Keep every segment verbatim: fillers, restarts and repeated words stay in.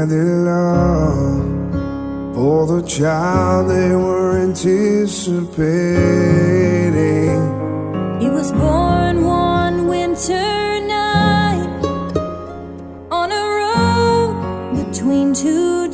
had their love for the child they were anticipating. He was born one winter night on a road between two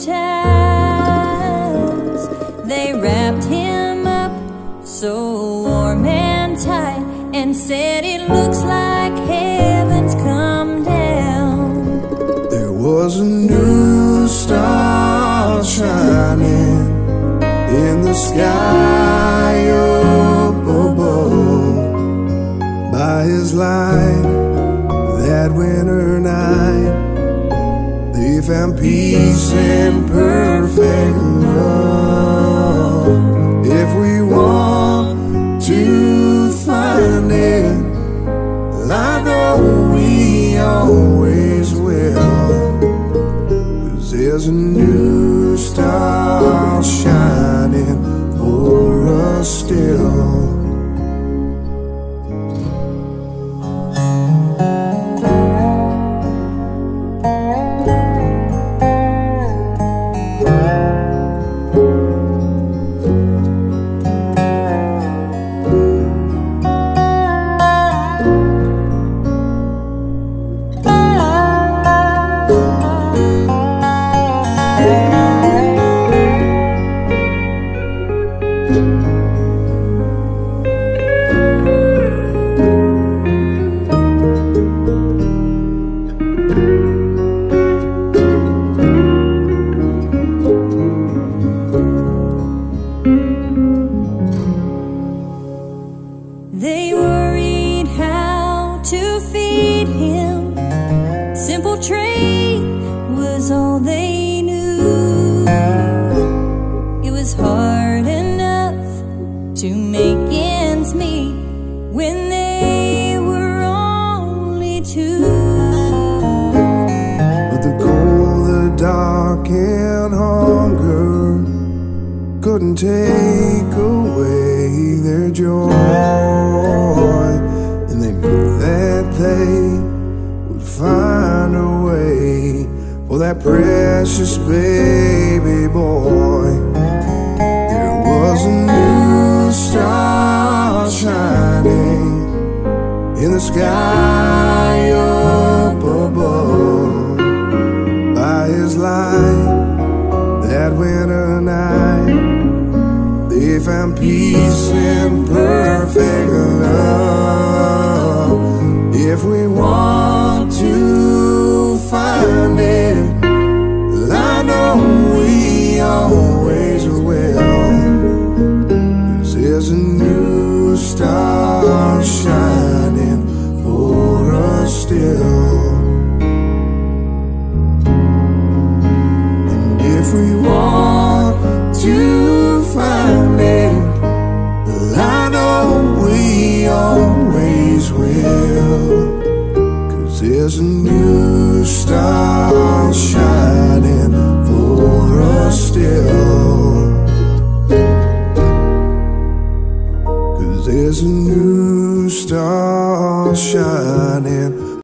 towns. They wrapped him up so warm and tight and said it looks like heaven's come down. There was a new star shining in the sky up above. By his light that winter night, they found peace and perfect love. If we want to find it, I know we always will, 'cause there's a new star shining for us still. They worried how to feed him. Simple trade was all they knew. It was hard enough to make ends meet when they were only two. But the cold, the dark, and hunger couldn't take away their joy. And they knew that they would find a way for that precious baby boy. There was a new star shining in the sky up above. By his light that winter night, they found peace and perfect love. If we want to find it, I know we always will, 'cause there's a new star shining for us still. And if we want to find it, I know we always will, 'cause there's a new star shining for us still. 'Cause there's a new star shining